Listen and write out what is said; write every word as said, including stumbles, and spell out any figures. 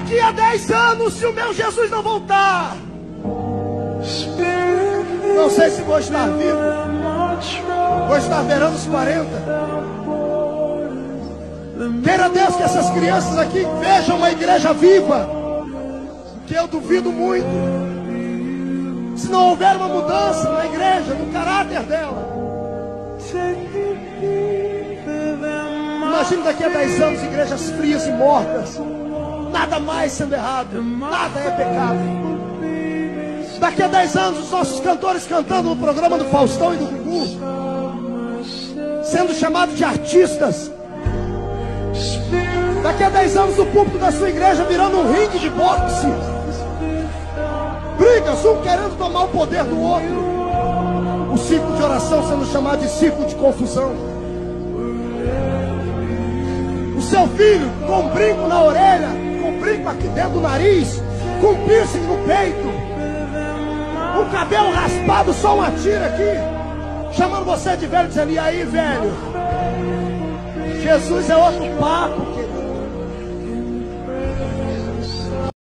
Daqui a dez anos, se o meu Jesus não voltar, não sei se vou estar vivo, vou estar beirando os quarenta. Queira Deus que essas crianças aqui vejam uma igreja viva, que eu duvido muito. Se não houver uma mudança na igreja, no caráter dela, imagine daqui a dez anos igrejas frias e mortas, nada mais sendo errado, nada é pecado. Daqui a dez anos os nossos cantores cantando no programa do Faustão e do Gugu, sendo chamados de artistas. Daqui a dez anos o púlpito da sua igreja virando um ringue de boxe, brigas, um querendo tomar o poder do outro, o ciclo de oração sendo chamado de ciclo de confusão. O seu filho com um brinco na orelha, com um brinco aqui dentro do nariz, com um piercing no peito, um cabelo raspado, só uma tira aqui, chamando você de velho, dizendo: e aí, velho? Jesus é outro papo, querido.